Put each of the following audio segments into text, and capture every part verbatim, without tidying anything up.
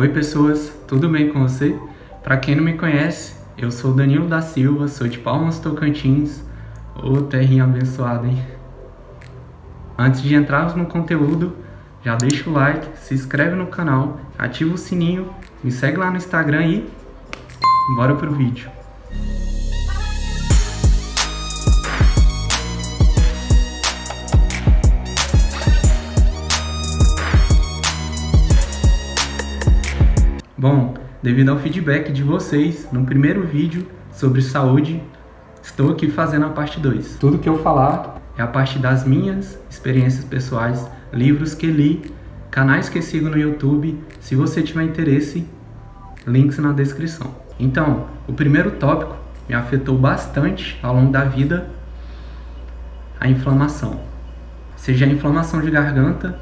Oi pessoas, tudo bem com você? Para quem não me conhece, eu sou Danilo da Silva, sou de Palmas, Tocantins. Ô terrinha abençoada, hein? Antes de entrarmos no conteúdo, já deixa o like, se inscreve no canal, ativa o sininho, me segue lá no Instagram e bora pro vídeo. Bom, devido ao feedback de vocês no primeiro vídeo sobre saúde, estou aqui fazendo a parte dois. Tudo que eu falar é a parte das minhas experiências pessoais, livros que li, canais que sigo no YouTube. Se você tiver interesse, links na descrição. Então, o primeiro tópico me afetou bastante ao longo da vida, a inflamação. Seja a inflamação de garganta,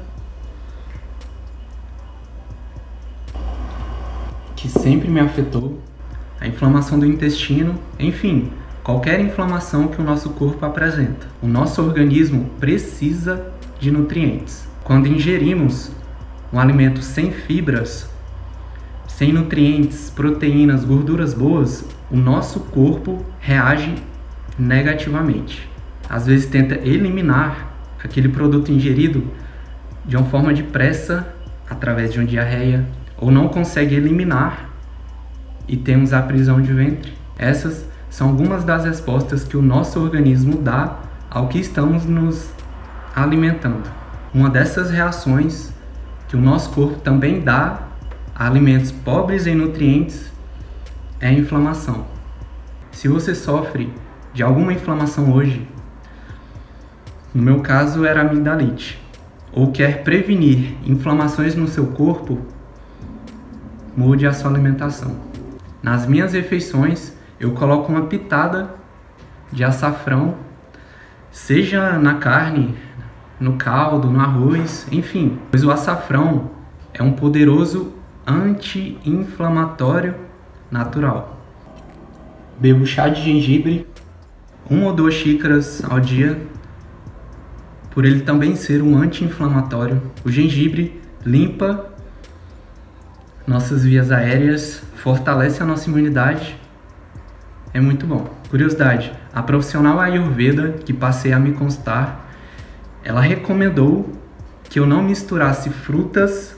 que sempre me afetou, a inflamação do intestino, enfim, qualquer inflamação que o nosso corpo apresenta. O nosso organismo precisa de nutrientes. Quando ingerimos um alimento sem fibras, sem nutrientes, proteínas, gorduras boas, o nosso corpo reage negativamente. Às vezes tenta eliminar aquele produto ingerido de uma forma de pressa, através de uma diarreia, ou não consegue eliminar e temos a prisão de ventre. Essas são algumas das respostas que o nosso organismo dá ao que estamos nos alimentando. Uma dessas reações que o nosso corpo também dá a alimentos pobres em nutrientes é a inflamação. Se você sofre de alguma inflamação hoje, no meu caso era amigdalite, ou quer prevenir inflamações no seu corpo, mude a sua alimentação. Nas minhas refeições, eu coloco uma pitada de açafrão, seja na carne, no caldo, no arroz, enfim. Pois o açafrão é um poderoso anti-inflamatório natural. Bebo chá de gengibre, uma ou duas xícaras ao dia, por ele também ser um anti-inflamatório. O gengibre limpa nossas vias aéreas, fortalece a nossa imunidade, é muito bom. Curiosidade, a profissional Ayurveda que passei a me consultar, ela recomendou que eu não misturasse frutas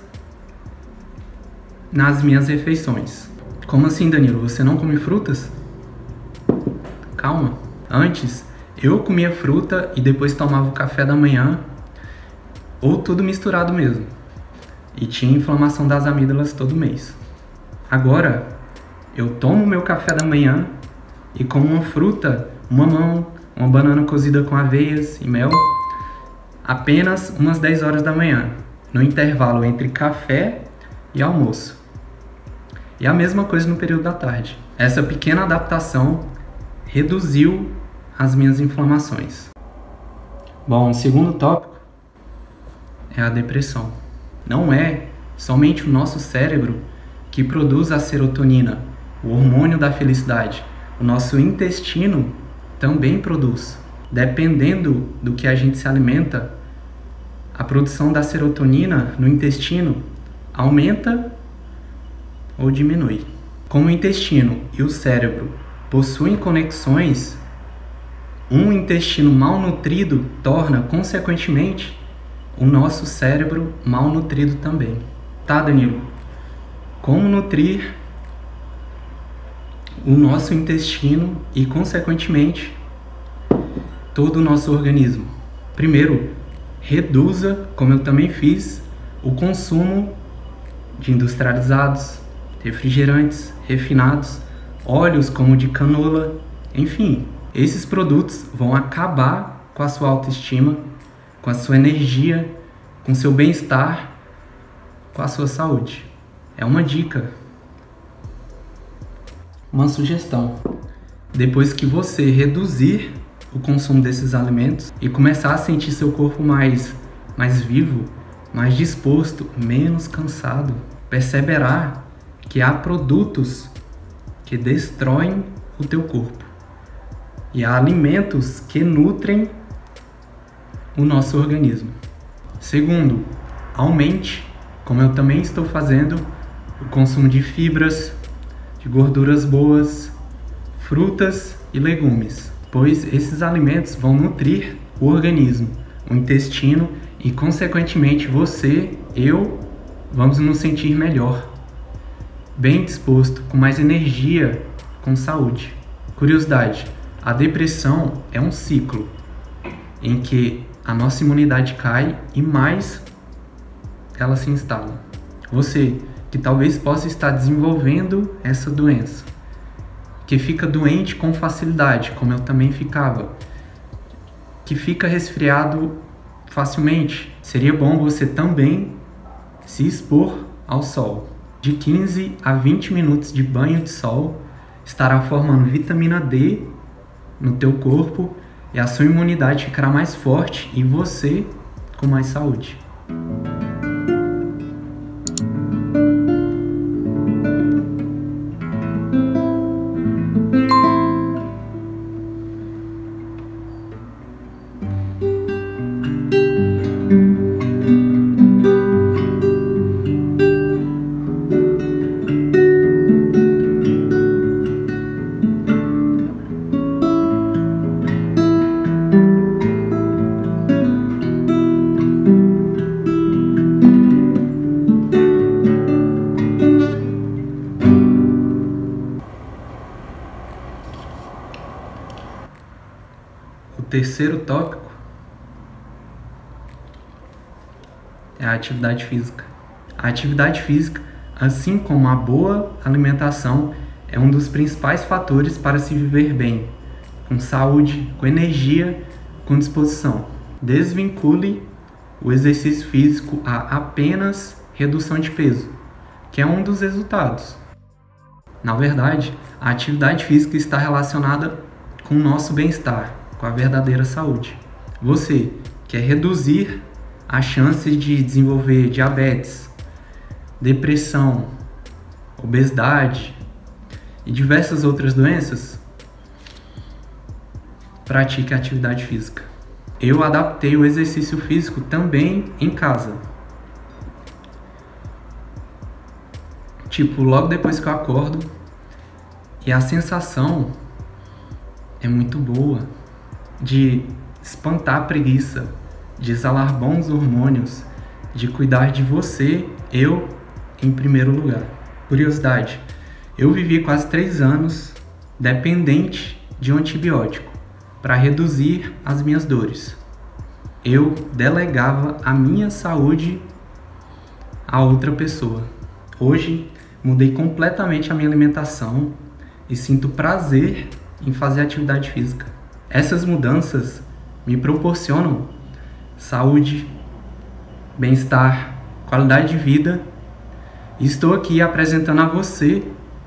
nas minhas refeições. Como assim, Danilo? Você não come frutas? Calma. Antes, eu comia fruta e depois tomava o café da manhã, ou tudo misturado mesmo. E tinha inflamação das amígdalas todo mês. Agora, eu tomo meu café da manhã e como uma fruta, uma mamão, uma banana cozida com aveias e mel, apenas umas dez horas da manhã, no intervalo entre café e almoço. E a mesma coisa no período da tarde. Essa pequena adaptação reduziu as minhas inflamações. Bom, o segundo tópico é a depressão. Não é somente o nosso cérebro que produz a serotonina, o hormônio da felicidade. O nosso intestino também produz. Dependendo do que a gente se alimenta, a produção da serotonina no intestino aumenta ou diminui. Como o intestino e o cérebro possuem conexões, um intestino mal nutrido torna, consequentemente, o nosso cérebro mal nutrido também. Tá, Danilo? Como nutrir o nosso intestino e, consequentemente, todo o nosso organismo? Primeiro, reduza, como eu também fiz, o consumo de industrializados, refrigerantes, refinados, óleos como de canola, enfim. Esses produtos vão acabar com a sua autoestima, com a sua energia, com seu bem-estar, com a sua saúde. É uma dica, uma sugestão. Depois que você reduzir o consumo desses alimentos e começar a sentir seu corpo mais, mais vivo, mais disposto, menos cansado, perceberá que há produtos que destroem o teu corpo e há alimentos que nutrem o nosso organismo. Segundo, aumente, como eu também estou fazendo, o consumo de fibras, de gorduras boas, frutas e legumes, pois esses alimentos vão nutrir o organismo, o intestino e, consequentemente, você, eu, vamos nos sentir melhor, bem disposto, com mais energia, com saúde. Curiosidade, a depressão é um ciclo em que a nossa imunidade cai e mais ela se instala. Você que talvez possa estar desenvolvendo essa doença, que fica doente com facilidade, como eu também ficava, que fica resfriado facilmente, seria bom você também se expor ao sol. De quinze a vinte minutos de banho de sol estará formando vitamina D no teu corpo e a sua imunidade ficará mais forte e você com mais saúde. O terceiro tópico é a atividade física. A atividade física, assim como a boa alimentação, é um dos principais fatores para se viver bem, com saúde, com energia, com disposição. Desvincule o exercício físico a apenas redução de peso, que é um dos resultados. Na verdade, a atividade física está relacionada com o nosso bem-estar, com a verdadeira saúde. Você quer reduzir a chance de desenvolver diabetes, depressão, obesidade e diversas outras doenças? Pratique a atividade física. Eu adaptei o exercício físico também em casa. Tipo, logo depois que eu acordo, e a sensação é muito boa de espantar a preguiça, de exalar bons hormônios, de cuidar de você, eu, em primeiro lugar. Curiosidade, eu vivi quase três anos dependente de um antibiótico para reduzir as minhas dores. Eu delegava a minha saúde a outra pessoa. Hoje, mudei completamente a minha alimentação e sinto prazer em fazer atividade física. Essas mudanças me proporcionam saúde, bem-estar, qualidade de vida e estou aqui apresentando a você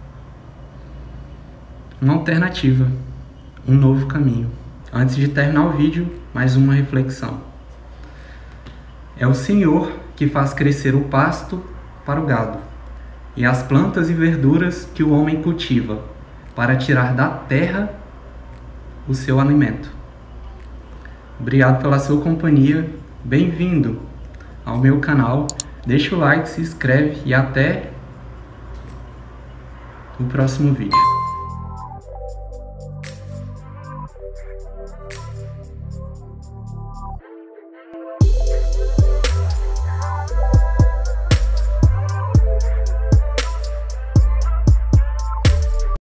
uma alternativa, um novo caminho. Antes de terminar o vídeo, mais uma reflexão. É o Senhor que faz crescer o pasto para o gado e as plantas e verduras que o homem cultiva para tirar da terra o seu alimento. Obrigado pela sua companhia, bem-vindo ao meu canal, deixa o like, se inscreve e até o próximo vídeo.